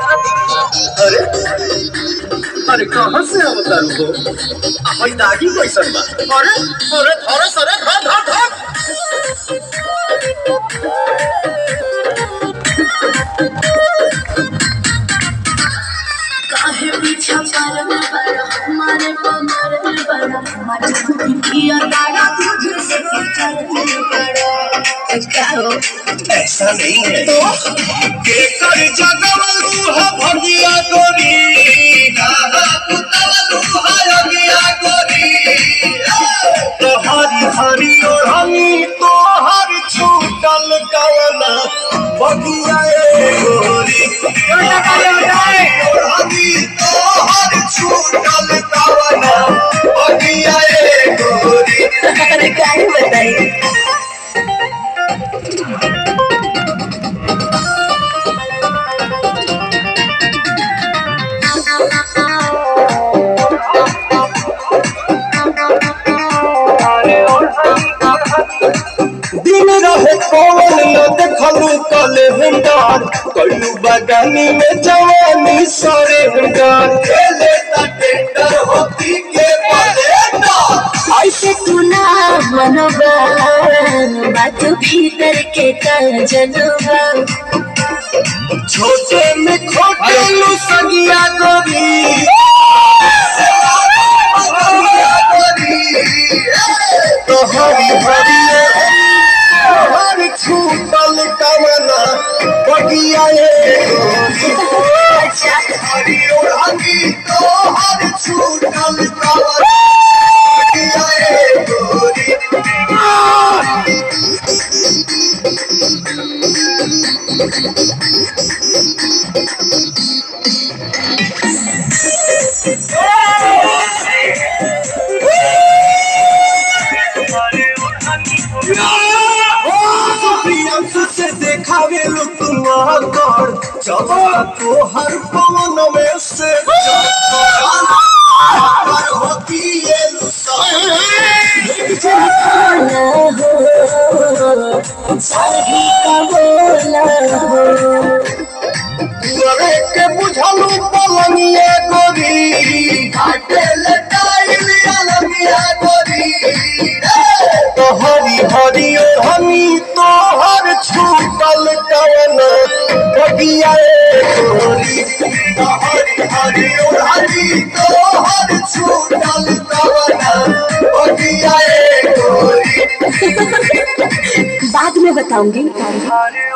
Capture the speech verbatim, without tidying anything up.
अरे अरे कहाँ से अवतार हो? हमारी दादी कैसन बा? अरे अरे धर सरे धर धर धर काहे पीछा पर में बड़ा हमारे कमर में बड़ा मजबूरी किया तारा तुझे से चल पड़ा। क्या हो? ऐसा नहीं है तो के कर जगवलू है भगिया गोरी नाहा पुतवलू है अगिया गोरी तो हरी हरी और हमी तो हर छूटल कवना भगिया गोरी और हमी तो हर छूटल कवना भगिया गोरी। अरे क्या बताइए दिन रहे कौन न देखलू कले हिंडार कलू बगानी में जवानी सारे हिंडार खेले ता टेंडर होती के बलेंडर ऐसे तू ना मनोबा बात भीतर के कर जनोबा छोटे में खोटे लू सगिया गोरी तो हरी हरी हर छूटल कवना बगिया हरी और हरी तो हर छूटल कवना बगिया गोरी। से देखावे लो तुम्हार चलो तो हर पवन में से होती ये सारी का बोला तुअरे के बुझलू पलंगिया गोरी घाटे लटाइल अलगिया गोरी तो हरी हरी हमी तो हर छूटल कवना बगिया गोरी तो हरी हरी हरी तो हर छूटल कवना बगिया गोरी। बाद में बताऊंगी।